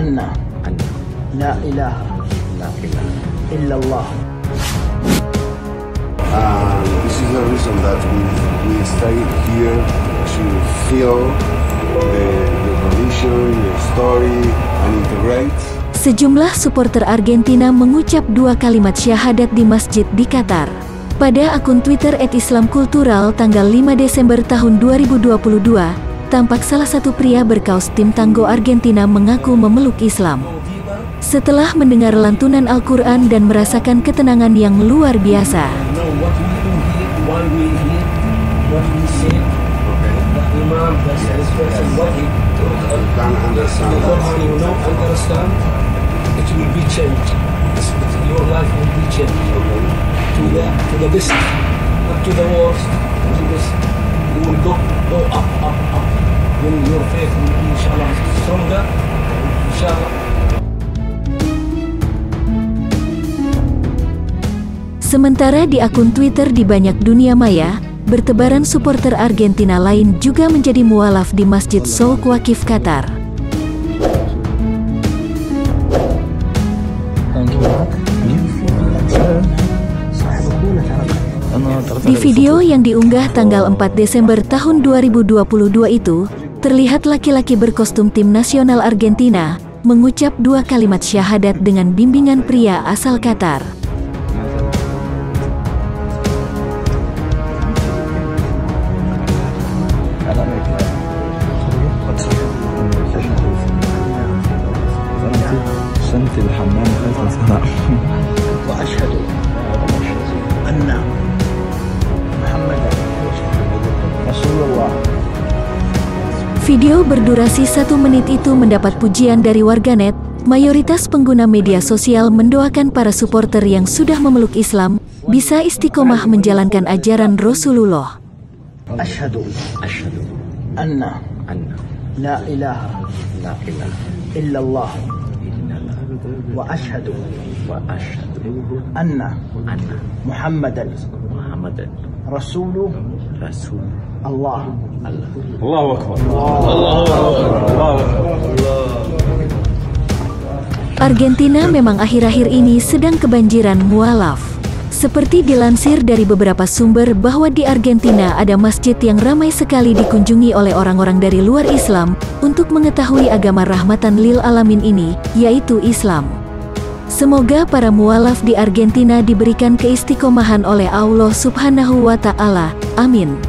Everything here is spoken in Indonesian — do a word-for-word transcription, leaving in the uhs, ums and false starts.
Anna Anna La ilaha La ilaha illallah. Um, this is the reason that we, we stay here to feel the, the tradition, the story, and integrate. Sejumlah supporter Argentina mengucap dua kalimat syahadat di masjid di Qatar. Pada akun Twitter et Islam Kultural tanggal lima Desember tahun dua ribu dua puluh dua, tampak salah satu pria berkaos tim Tango Argentina mengaku memeluk Islam. Setelah mendengar lantunan Al-Quran dan merasakan ketenangan yang luar biasa. To the, to the best, not to the worst, to the best. You will go, go up, up, up. When your faith will be, inshallah, stronger, inshallah. Sementara di akun Twitter di banyak dunia maya, bertebaran supporter Argentina lain juga menjadi mualaf di Masjid Souk Waqif Qatar. Di video yang diunggah tanggal empat Desember tahun dua ribu dua puluh dua itu, terlihat laki-laki berkostum tim nasional Argentina mengucap dua kalimat syahadat dengan bimbingan pria asal Qatar. Video berdurasi satu menit itu mendapat pujian dari warganet. Mayoritas pengguna media sosial mendoakan para supporter yang sudah memeluk Islam bisa istiqomah menjalankan ajaran Rasulullah. Asyhadu Asyhadu Anna Anna La ilaha La ilaha illallah. illallah Wa asyhadu Wa asyhadu Anna Anna Muhammadan Muhammadan Rasulu Rasul Allah. Allah. Allahu Akbar. Allahu Akbar. Argentina memang akhir-akhir ini sedang kebanjiran mualaf. Seperti dilansir dari beberapa sumber bahwa di Argentina ada masjid yang ramai sekali dikunjungi oleh orang-orang dari luar Islam untuk mengetahui agama rahmatan lil alamin ini, yaitu Islam. Semoga para mualaf di Argentina diberikan keistiqomahan oleh Allah Subhanahu wa Ta'ala. Amin.